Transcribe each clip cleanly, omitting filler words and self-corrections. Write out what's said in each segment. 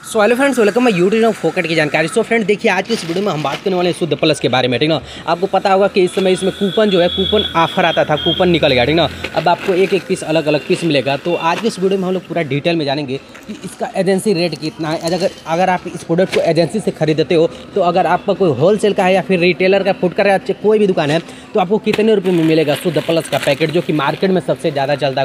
सो hello friends, welcome मैं YouTube फोकट की जानकारी। सो फ्रेंड देखिए, आज की इस वीडियो में हम बात करने वाले हैं शुद्ध प्लस के बारे में, ठीक ना। आपको पता होगा कि इस समय इसमें कूपन जो है, कूपन ऑफर आता था, कूपन निकल गया, ठीक ना। अब आपको एक एक पीस अलग अलग पीस मिलेगा। तो आज की इस वीडियो में हम लोग पूरा डिटेल में जानेंगे कि इसका एजेंसी रेट कितना है। अगर आप इस प्रोडक्ट को एजेंसी से खरीदते हो, तो अगर आपका कोई होलसेल का है या फिर रिटेलर का, फुटकर का कोई भी दुकान है, तो आपको कितने रुपये में मिलेगा शुद्ध प्लस का पैकेट, जो कि मार्केट में सबसे ज़्यादा चलता है।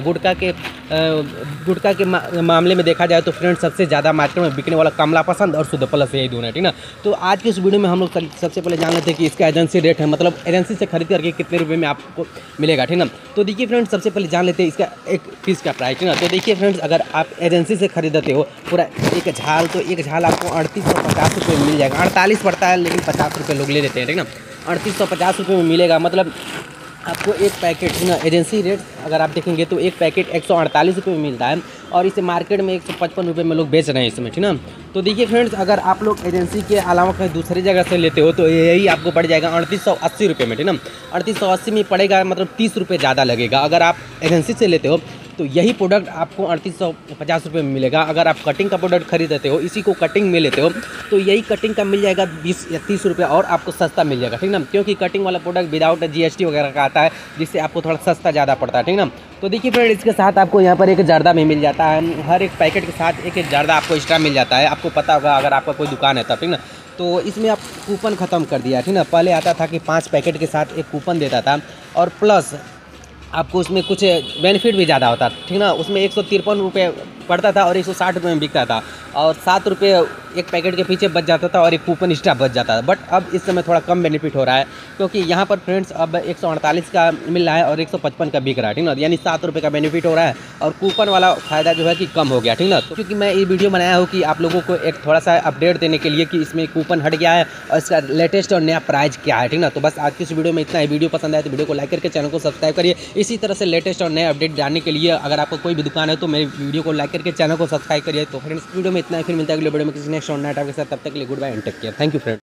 गुटखा के मामले में देखा जाए तो फ्रेंड्स सबसे ज़्यादा मार्केट में बिकने वाला कमला पसंद और शुद्ध प्लस, यही दोनों है, ठीक ना। तो आज की इस वीडियो में हम लोग सबसे पहले जान लेते हैं कि इसका एजेंसी रेट है, मतलब एजेंसी से खरीद करके कितने रुपये में आपको मिलेगा, ठीक ना। तो देखिए फ्रेंड्स, सबसे पहले जान लेते हैं इसका एक पीस का प्राइस, ठीक ना। तो देखिए फ्रेंड्स, अगर आप एजेंसी से खरीदते हो पूरा एक झाल, तो एक झाल आपको 3850 रुपये में मिल जाएगा। 48 पड़ता है लेकिन 50 रुपये लोग ले लेते हैं, ठीक ना। 3850 रुपये में मिलेगा, मतलब आपको एक पैकेट, ना एजेंसी रेट अगर आप देखेंगे तो एक पैकेट 148 रुपये में मिलता है, और इसे मार्केट में 155 रुपये में लोग बेच रहे हैं इसमें, ठीक ना। तो देखिए फ्रेंड्स, अगर आप लोग एजेंसी के अलावा कहीं दूसरी जगह से लेते हो तो यही आपको पड़ जाएगा 3880 रुपये में, ठीक ना। 3880 में पड़ेगा, मतलब 30 रुपये ज़्यादा लगेगा। अगर आप एजेंसी से लेते हो तो यही प्रोडक्ट आपको 3850 रुपये में मिलेगा। अगर आप कटिंग का प्रोडक्ट खरीदते हो, इसी को कटिंग में लेते हो, तो यही कटिंग का मिल जाएगा 20 या 30 रुपये और आपको सस्ता मिल जाएगा, ठीक ना। क्योंकि कटिंग वाला प्रोडक्ट विदाउट GST वगैरह का आता है, जिससे आपको थोड़ा सस्ता ज़्यादा पड़ता है, ठीक ना। तो देखिए फ्रेंड, इसके साथ आपको यहाँ पर एक जर्दा भी मिल जाता है। हर एक पैकेट के साथ एक एक जर्दा आपको एक्स्ट्रा मिल जाता है। आपको पता होगा अगर आपका कोई दुकान है तब, ठीक ना। तो इसमें आप कूपन ख़त्म कर दिया, ठीक ना। पहले आता था कि 5 पैकेट के साथ एक कूपन देता था, और प्लस आपको उसमें कुछ बेनिफिट भी ज़्यादा होता, ठीक ना। उसमें 153 रुपये पड़ता था और 160 रुपये में बिकता था, और 7 रुपये एक पैकेट के पीछे बच जाता था और एक कूपन एक्स्ट्रा बच जाता था। बट अब इस समय थोड़ा कम बेनिफिट हो रहा है, क्योंकि यहाँ पर फ्रेंड्स अब 148 का मिल रहा है और 155 का बिक रहा है, ठीक ना। यानी 7 रुपये का बेनिफिट हो रहा है, और कूपन वाला फ़ायदा जो है कि कम हो गया, ठीक ना। तो क्योंकि मैं ये वीडियो बनाया हूँ कि आप लोगों को एक थोड़ा सा अपडेट देने के लिए कि इसमें कूपन हट गया है और इसका लेटेस्ट और नया प्राइस क्या है, ठीक ना। तो बस आज की इस वीडियो में इतना ही। वीडियो पसंद आए तो वीडियो को लाइक करके चैनल को सब्सक्राइब करिए। इसी तरह से लेटेस्ट और नए अपडेट जानने के लिए अगर आपको कोई भी दुकान है तो मेरी वीडियो को लाइक करके चैनल को सब्सक्राइब करिए। तो फ्रेंड्स, वीडियो में इतना ही, फिर मिलता है अगले वीडियो में किसी नेक्स्ट और नए टॉपिक के साथ। तब तक के लिए goodbye and take care. Thank you friend.